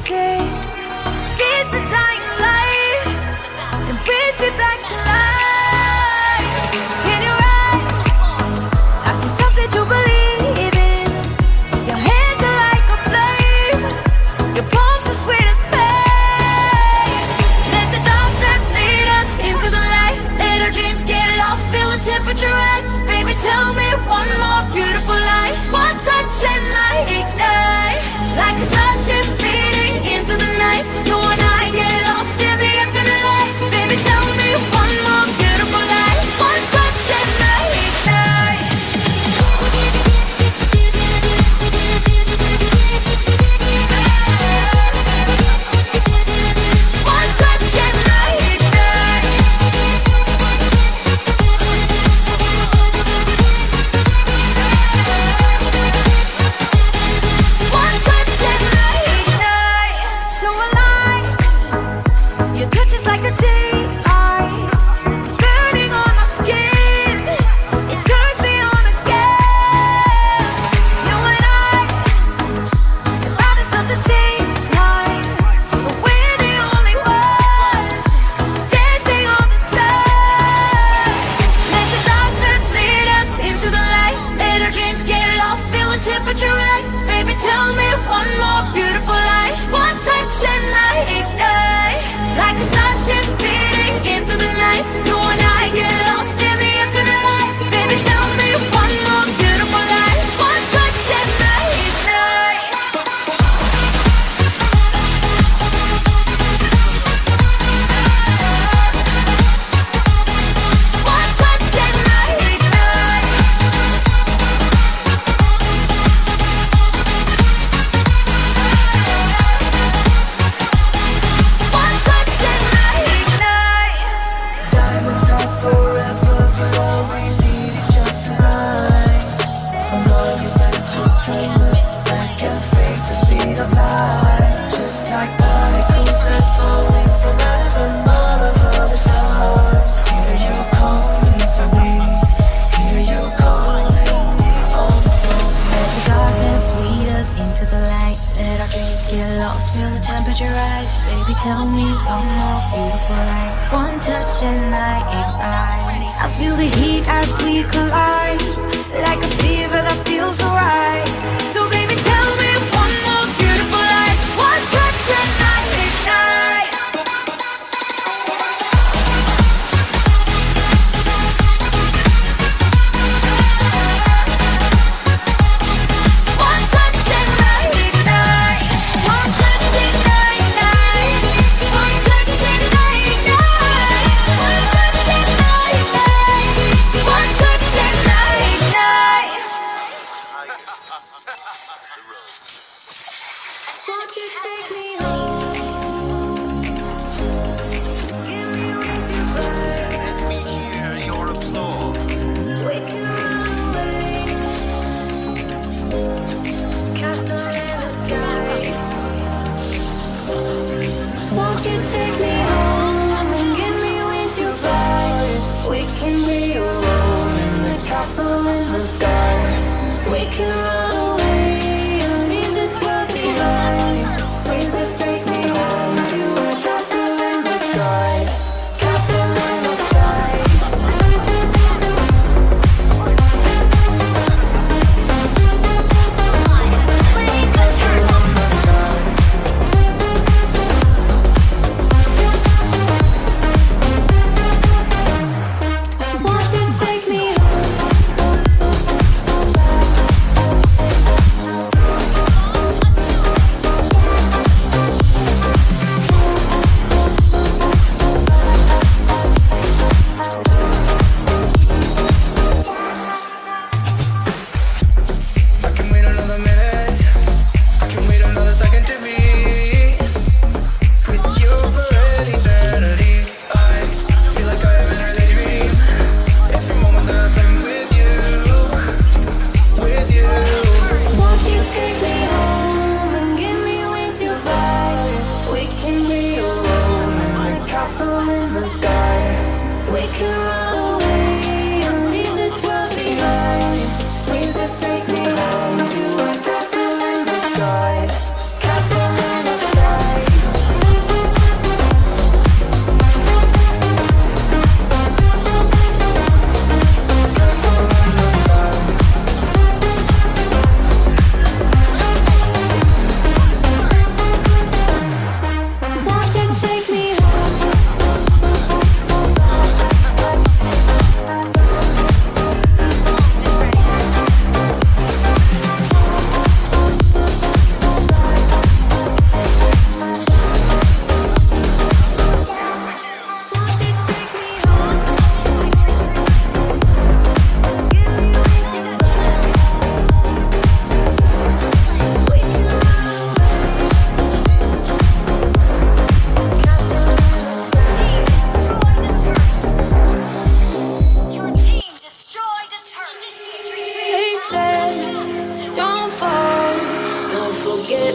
same. Feeds the dying light and brings me back to life. In your eyes, I see something to believe in. Your hands are like a flame. Your palms are sweet as pain. Let the darkness lead us into the light. Let our dreams get lost, feel the temperature rise. Baby, tell me one more beautiful lie. One touch and I ignite. Like a starship speeding into the night. You and I get lost in the infinite light. Baby, tell me one more beautiful lie. One touch and I ignite. One touch and I ignite. One touch and I ignite. So alive. Your touch is like a daylight, burning on my skin. It turns me on again. You and I, surrounded at the same time, but we're the only ones dancing on the sun. Let the darkness lead us into the light. Let our dreams get lost, feel the temperature rise. Baby, tell me one more beautiful lie. One touch and I ignite. Like a starship speeding into the night. You and I get lost in the infinite light. Baby, tell me one more beautiful lie. One touch and I ignite. One touch and I ignite. One touch and I ignite. Diamonds are forever, but all we need is just tonight. A monument to dreamers that can face the speed of light. Just like particles that falling from heaven all over the stars. Hear you calling for me. Hear you calling me on the phone. Let the darkness lead us into the light. Let our dreams get lost, feel the temperature rise. Baby, tell me one more beautiful light. One touch and I ignite. I feel the heat as we collide, like a fever that feels alright. So baby, tell me one more beautiful light. One touch and I ignite. One touch and I ignite. One touch and I ignite. One touch and I ignite. One touch and I ignite. One touch and I ignite.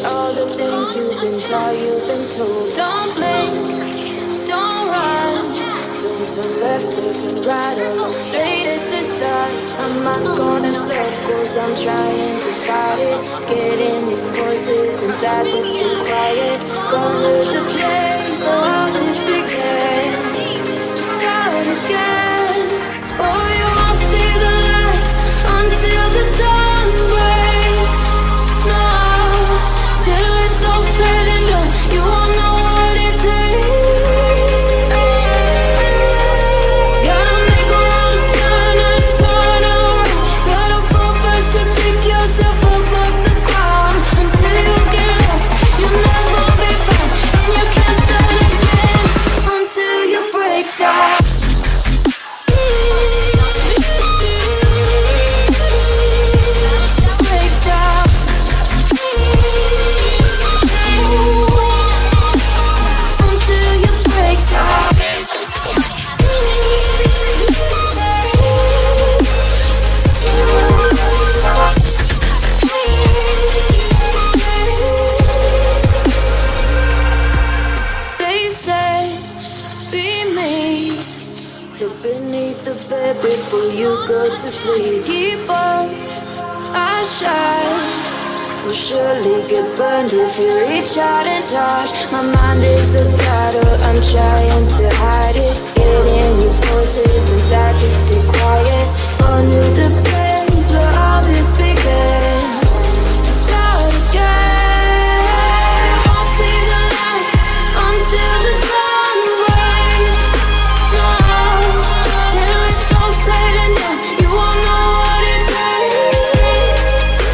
all the things you've been taught, you've been told. Don't blink, don't run, don't turn left, turn right, or look straight at the sun. My mind's going in circles, I'm trying to fight it. Getting these voices inside to stay quiet. Going to the place where all this begins. Start again. Oh, you won't see the light until the dawn breaks. No, till it's all said and done, you won't know what it takes. Gotta make a wrong turn and turn around. Gotta fall fast to pick yourself up off the ground. Until you get lost, you'll never be found, and you can't start again until you break down. Beneath the bed before you go to sleep. Keep on, I shine. Will surely get burned if you reach out and touch. My mind is a battle, I'm trying to hide it. Getting these voices inside to stay quiet. On to the place where all this began. Start again. Won't see the light until the dawn breaks. No, till it's all said and done, you won't know what it takes.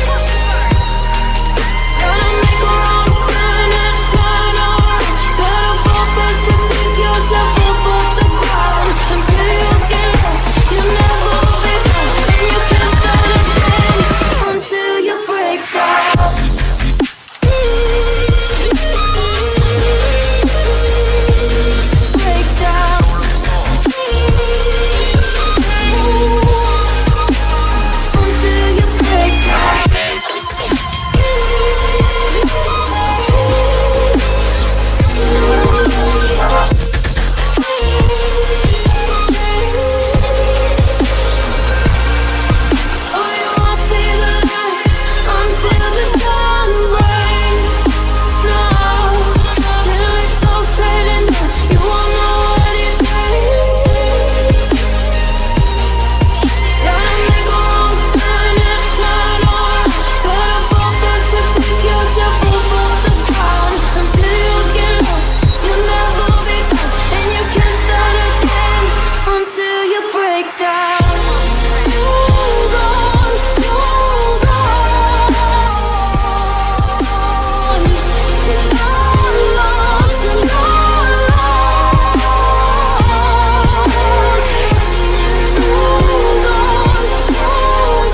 Gotta make a wrong turn and turn around. Gotta fall fast to pick yourself up off the ground. Until you get lost, you'll never be found, and you can't start again until you break down. Break down. Until you break down. Oh, you won't see the light until the dawn breaks. No, till it's all said and done, you won't know what it takes. Gotta make a wrong turn and turn around. Gotta fall fast to pick yourself up off the ground. Until you get lost, you'll never be found, and you can't start again until you break down. Hold on, hold on. You're not lost, you're not lost. Hold on, hold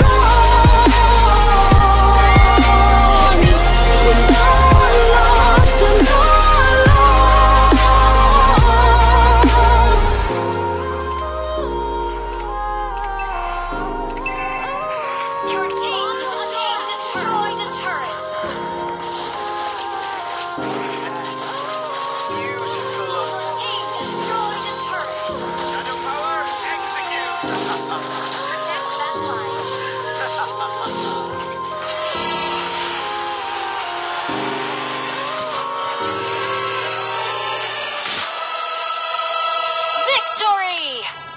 on. You're not lost, you're not lost. Your team destroyed a turret. Your team destroyed a turret. Shadow power, execute! Protect that line. Victory!